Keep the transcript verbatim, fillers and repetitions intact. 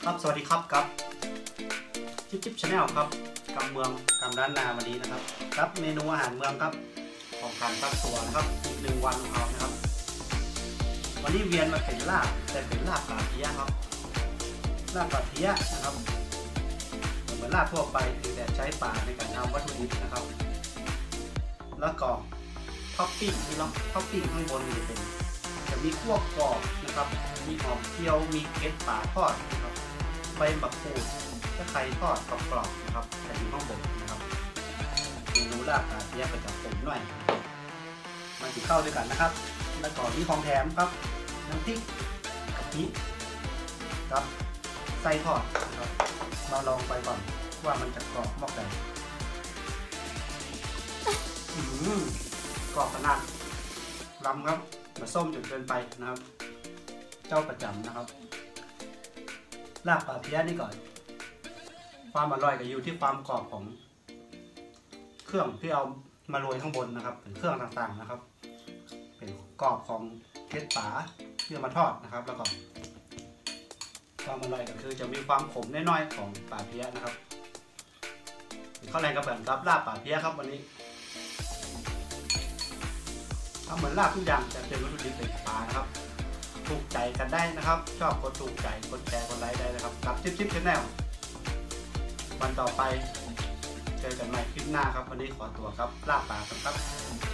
ครับสวัสดีครับกับจิ๊บจิ๊บชาแนลครับกำเมืองกำร้านนาวันนี้นะครับครับเมนูอาหารเมืองครับของการตักตัวนะครับอีกหนึ่งวันของเรานะครับวันนี้เวียนมาเป็นลาบแต่เป็นลาบปลาเพี้ยครับลาบปลาเพี้ยนะครับเหมือนลาบทั่วไปคือแต่ใช้ปลาในการทำวัตถุดิบนะครับแล้วก็ท็อปปิ้งนี่เนาะท็อปปิ้งข้างบนนี่เป็นจะมีคั่วกรอบนะครับมีหอมเจียวมีเกล็ดปลาทอดนะครับใบมะกรูดตะไคร้ทอดกรอบๆนะครับใส่อยู่ข้างบนนะครับเมนูลาบปลาเพี้ยก็จะขมหน่อยมากินข้าวด้วยกันนะครับแล้วก็มีของแถมครับน้ำพริกกะปิกับไส้ทอดนะครับมาลองไปก่อนว่ามันจะกรอบมากแค่ไหนอืมกรอบขนาดล้ำครับมาส้มจนเกินไปนะครับเจ้าประจำนะครับลาบปลาเพี้ยนี่ก่อนความอร่อยก็อยู่ที่ความกรอบของเครื่องที่เอามาโรยข้างบนนะครับเป็นเครื่องต่างๆนะครับเป็นกรอบของเกล็ดปลาที่เอามาทอดนะครับแล้วก็ความอร่อยก็คือจะมีความขมน้อยๆของปลาเพี้ยนะครับข้าวแรงกระเบื้องครับลาบปลาเพี้ยครับวันนี้ทำเหมือนลาบทุกอย่างจะเป็นวัตถุดิบเป็นปลานะครับถูกใจกันได้นะครับชอบกดถูกใจกดแชร์กดไลค์ได้นะครับกับจิ๊บจิ๊บชาแนลวันต่อไปเจอกันใหม่คลิปหน้าครับวันนี้ขอตัวครับลาบปลาครับ